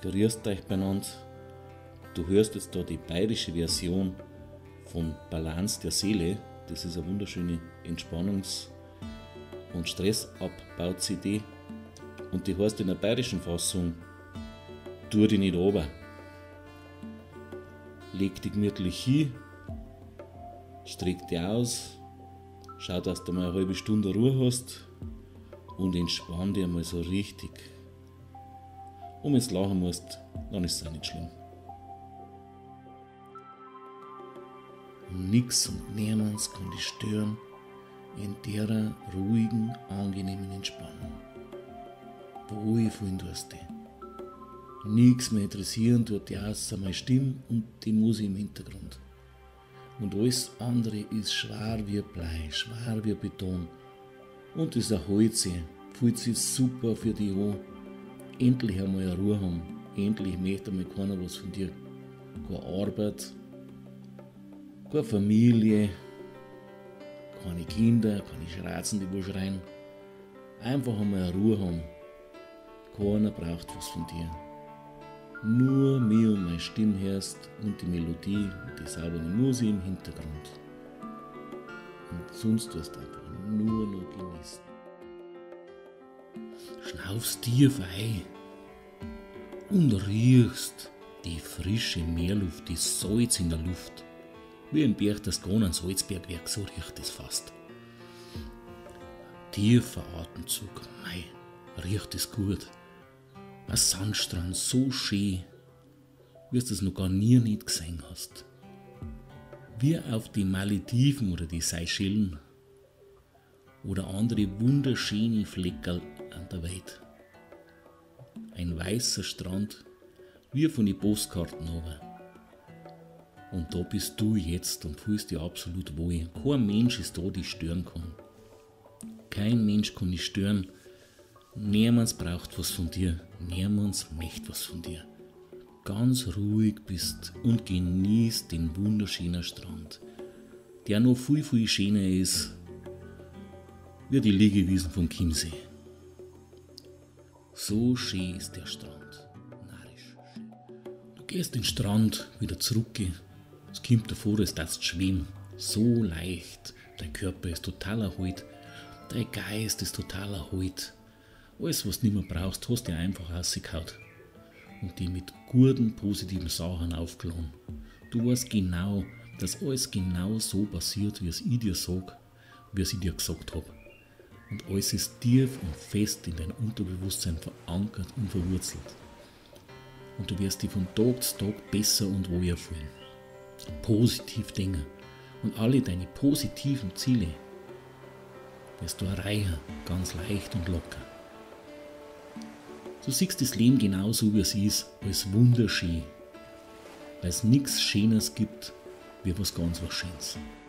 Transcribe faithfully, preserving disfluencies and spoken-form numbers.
grüßt euch beieinander. Du hörst jetzt da die bayerische Version von Balance der Seele. Das ist eine wunderschöne Entspannungs- und Stressabbau-C D. Und die heißt in der bayerischen Fassung Tu dich nicht runter. Leg dich gemütlich hin, streck dich aus, schau, dass du mal eine halbe Stunde Ruhe hast und entspann dich einmal so richtig. Und wenn du lachen musst, dann ist es auch nicht schlimm. Nix und niemand kann dich stören in der ruhigen, angenehmen Entspannung. Wohlfühlen tust dich. Nichts mehr interessieren tut dich außer meine Stimme und die Musik im Hintergrund. Und alles andere ist schwer wie Blei, schwer wie Beton. Und das erholt sich, fühlt sich super für dich an. Endlich einmal eine Ruhe haben. Endlich möchte einmal keiner was von dir. Keine Arbeit, keine Familie, keine Kinder, keine Schratzen, die wo schreien. Einfach einmal eine Ruhe haben. Keiner braucht was von dir. Nur mir und meine Stimme hörst und die Melodie und die saubere Musik im Hintergrund. Und sonst tust du einfach nur noch genießen. Schnaufst tief ein und riechst die frische Meerluft, die Salz in der Luft. Wie ein Berchtesgadener Salzbergwerk, so riecht es fast. Tiefer Atemzug, mei, riecht es gut. Ein Sandstrand, so schön, wie du es noch gar nie nicht gesehen hast. Wie auf die Malediven oder die Seychellen oder andere wunderschöne Fleckerl an der Welt. Ein weißer Strand, wie von den Postkarten runter. Und da bist du jetzt und fühlst dich absolut wohl. Kein Mensch ist da, der dich stören kann. Kein Mensch kann dich stören. Niemand braucht was von dir. Niemand möchte was von dir. Ganz ruhig bist und genießt den wunderschönen Strand, der noch viel, viel schöner ist wie die Liegewiesen vom Chiemsee. So schön ist der Strand. Narrisch schön. Du gehst den Strand wieder zurück. Es kommt davor, als dass du schwimmen. So leicht. Dein Körper ist total erholt. Dein Geist ist total erholt. Alles, was du nicht mehr brauchst, hast du einfach rausgehauen. Und die mit guten, positiven Sachen aufgeladen. Du weißt genau, dass alles genau so passiert, wie es ich dir sage, wie es ich dir gesagt habe. Und alles ist tief und fest in dein Unterbewusstsein verankert und verwurzelt. Und du wirst dich von Tag zu Tag besser und wohler fühlen. Positiv denken. Und alle deine positiven Ziele wirst du erreichen, ganz leicht und locker. Du siehst das Leben genauso wie es ist, als wunderschön, weil es nichts Schönes gibt, wie was ganz was Schönes.